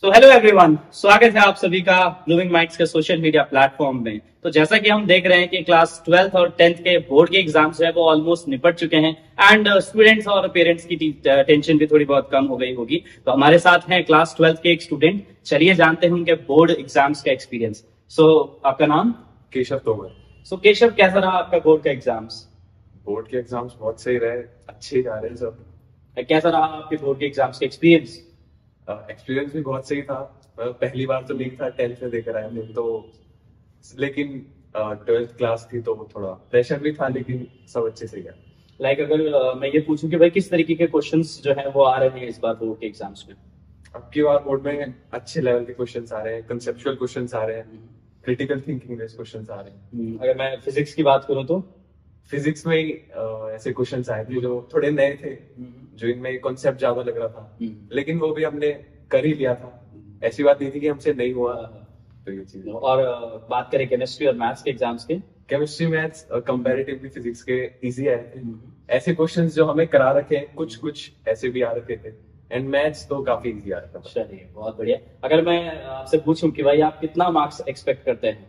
तो hello everyone, स्वागत है आप सभी का ब्लूमिंग माइंड्स के सोशल मीडिया प्लेटफॉर्म में। तो जैसा कि हम देख रहे हैं कि क्लास 12th और 10th के बोर्ड के एग्जाम्स जो है वो ऑलमोस्ट निपट चुके हैं एंड स्टूडेंट्स और पेरेंट्स की टेंशन भी थोड़ी बहुत कम हो गई होगी। तो हमारे साथ हैं क्लास 12th के एक स्टूडेंट। चलिए जानते हैं उनके बोर्ड एग्जाम्स का एक्सपीरियंस। सो आपका नाम? केशव तोमर। सो केशव, कैसा रहा आपका बोर्ड का एग्जाम्स? बोर्ड के एग्जाम्स बहुत सही रहे, अच्छे जा रहे हैं सब। कैसा रहा आपके बोर्ड के एग्जाम्स का एक्सपीरियंस? एक्सपीरियंस भी बहुत सही था। पहली बार तो नहीं था, 10th में देकर आए थे तो, लेकिन 12th क्लास थी तो थोड़ा प्रेशर भी था, लेकिन सब अच्छे से गया। लाइक अगर मैं ये पूछूं कि भाई किस तरीके के क्वेश्चंस जो है वो आ रहे हैं इस बार बोर्ड के एग्जाम्स में? अब की बार बोर्ड में अच्छे लेवल के क्वेश्चंस आ रहे हैं, कंसेप्चुअल क्वेश्चंस आ रहे हैं, क्रिटिकल थिंकिंग बेस्ड क्वेश्चंस आ रहे हैं। अगर मैं फिजिक्स की बात करूं तो फिजिक्स में ऐसे क्वेश्चंस आए थे जो थोड़े नए थे, जो इनमें कॉन्सेप्ट ज्यादा लग रहा था, लेकिन वो भी हमने कर ही लिया था। ऐसी बात नहीं थी कि हमसे नहीं हुआ। तो ये चीज। और बात करें केमिस्ट्री और मैथ्स के एग्जाम्स के? केमिस्ट्री मैथ्स कंपैरेटिवली फिजिक्स के इजी आए थे। ऐसे क्वेश्चंस जो हमें करा रखे हैं, कुछ कुछ ऐसे भी आ रखे थे, एंड मैथ्स तो काफी इजी आ रहा था। चलिए बहुत बढ़िया। अगर मैं आपसे पूछूं कि भाई आप कितना मार्क्स एक्सपेक्ट करते हैं?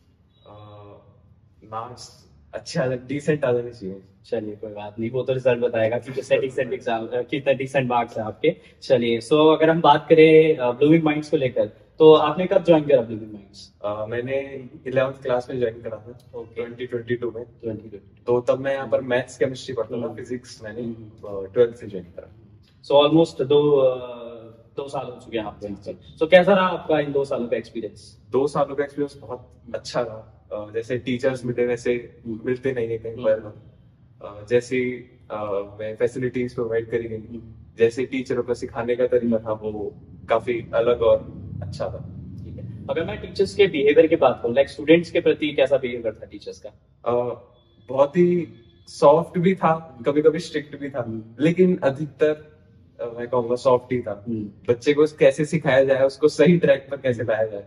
मार्क्स अच्छा डिसेंट आ जाने चाहिए। चलिए कोई बात नहीं, वो तो रिजल्ट बताएगा कि कितने डिसेंट एग्जाम कितने डिसेंट मार्क्स हैं आपके। चलिए सो अगर हम बात करें ब्लूमिंग माइंड्स को लेकर, तो आपने कब ज्वाइन करा ब्लूमिंग माइंड्स? मैंने 11th क्लास में ज्वाइन करा था, 2022 में। 2022 तो तब मैं यहाँ पर मैथ्स केमिस्ट्री पढ़ता था, फिजिक्स मैंने 12th से ज्वाइन करा। सो ऑलमोस्ट दो साल हो चुके हैं आपको। सो कैसा रहा आपका इन 2 सालों का एक्सपीरियंस? 2 सालों का एक्सपीरियंस बहुत अच्छा रहा। जैसे टीचर्स मिले वैसे मिलते नहीं है कहीं पर। जैसे मैं फैसिलिटीज प्रोवाइड करी गई, जैसे टीचरों का सिखाने का तरीका था वो काफी अलग और अच्छा था। ठीक है। अगर मैं टीचर्स के बिहेवियर की बात करूं, लाइक स्टूडेंट्स के प्रति कैसा बिहेवियर था टीचर्स का? बहुत ही सॉफ्ट भी था, कभी कभी स्ट्रिक्ट भी था, लेकिन अधिकतर मैं कहूँगा सॉफ्ट ही था। बच्चे को कैसे सिखाया जाए, उसको सही ट्रैक पर कैसे लाया जाए,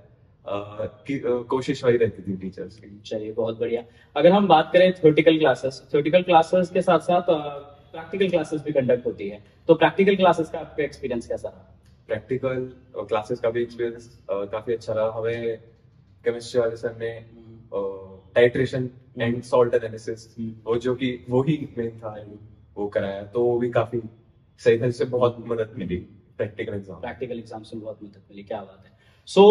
कोशिश वही रहती थी टीचर्स की। चलिए बहुत बढ़िया। अगर हम बात करें थ्योरेटिकल क्लासेस के साथ साथ प्रैक्टिकल क्लासेस भी कंडक्ट होती है, तो प्रैक्टिकल क्लासेस का आपका एक्सपीरियंस कैसा रहा? प्रैक्टिकल क्लासेस का भी एक्सपीरियंस काफी अच्छा रहा। हमें केमिस्ट्री वाले सर ने टाइट्रेशन एंड सॉल्ट एनालिसिस, वो जो कि वो ही मेन था, वो कराया, तो वो भी काफी सही था, जिससे बहुत मदद मिली प्रैक्टिकल एग्जाम से बहुत मदद मिली। क्या बात है। So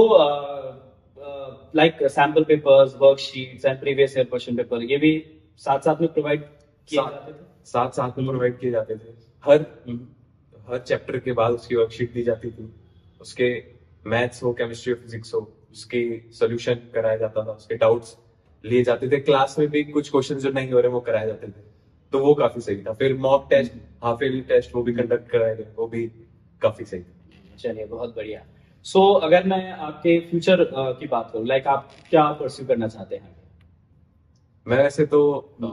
like sample papers, worksheets and previous year question paper, ये भी साथ साथ में प्रोवाइड किए जाते थे? साथ में प्रोवाइड किए जाते थे। हर चैप्टर के बाद उसकी वर्कशीट दी जाती थी। उसके मैथ्स हो, केमिस्ट्री हो, फिजिक्स हो, उसके सोल्यूशन कराया जाता था, उसके डाउट्स लिए जाते थे। क्लास में भी कुछ क्वेश्चन जो नहीं हो रहे वो कराए जाते थे, तो वो काफी सही था। फिर mock test, half yearly test, वो भी कंडक्ट कराए गए, वो भी काफी सही था। चलिए बहुत बढ़िया। सो अगर मैं आपके फ्यूचर की बात करूं, लाइक आप क्या परस्यू करना चाहते हैं? मैं वैसे तो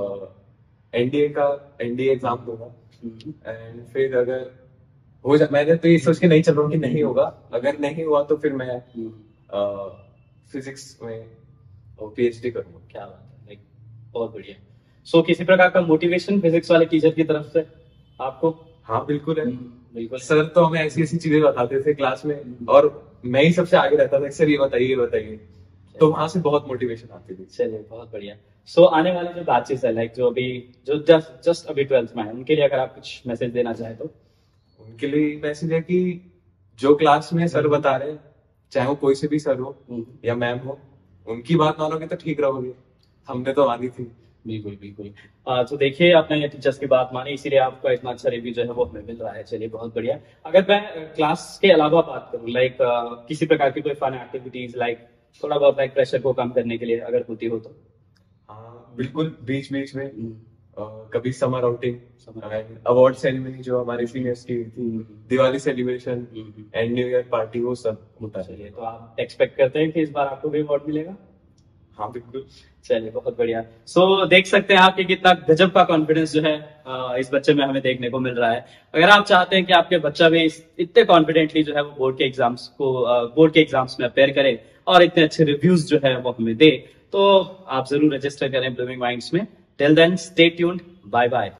एनडीए एग्जाम दूंगा, एंड फिर अगर हो जाए, मैंने तो ये सोच के नहीं चल रहा हूँ कि नहीं होगा, अगर नहीं हुआ तो फिर मैं फिजिक्स में पीएचडी करूंगा। क्या बात है, लाइक बहुत बढ़िया। सो किसी प्रकार का मोटिवेशन फिजिक्स वाले टीचर की तरफ से आपको? हाँ बिल्कुल है। बिल्कुल। सर तो हमें ऐसी ऐसी चीजें बताते थे क्लास में, और मैं ही सबसे आगे रहता था, सर ये बताइए, तो वहां से बहुत मोटिवेशन आती थी। चलिए बहुत बढ़िया। सो आने वाले जो बैचेस है, लाइक जो जस्ट अभी 12th में है, उनके लिए अगर आप कुछ मैसेज देना चाहे तो? उनके लिए मैसेज है कि जो क्लास में सर बता रहे हैं, चाहे वो कोई से भी सर हो या मैम हो, उनकी बात मानोगे तो ठीक रहोगे। हमने तो मानी थी। बिल्कुल। तो देखिए, आपने ये टीचर्स की बात मानी, इसीलिए आपका इतना अच्छा रिव्यू जो है वो हमें मिल रहा है। चलिए बहुत बढ़िया। अगर मैं क्लास के अलावा बात करूं, लाइक किसी प्रकार की कोई फन एक्टिविटीज, लाइक थोड़ा बहुत लाइक प्रेशर को कम करने के लिए अगर होती हो तो? हाँ बिल्कुल, बीच में कभी summer outing and award ceremony जो हमारे सीनियर्स की थी, Diwali celebration and new year party, वो सब होता है। तो आप एक्सपेक्ट करते हैं कि इस बार आपको भी अवार्ड मिलेगा? हाँ बिल्कुल। चलिए बहुत बढ़िया। सो देख सकते हैं आप कि कितना गजब का कॉन्फिडेंस जो है इस बच्चे में हमें देखने को मिल रहा है। अगर आप चाहते हैं कि आपके बच्चा भी इतने कॉन्फिडेंटली जो है वो बोर्ड के एग्जाम्स में अपेयर करे और इतने अच्छे रिव्यूज जो है वो हमें दे, तो आप जरूर रजिस्टर करें ब्लूमिंग माइंड्स में। Till then stay tuned, bye bye.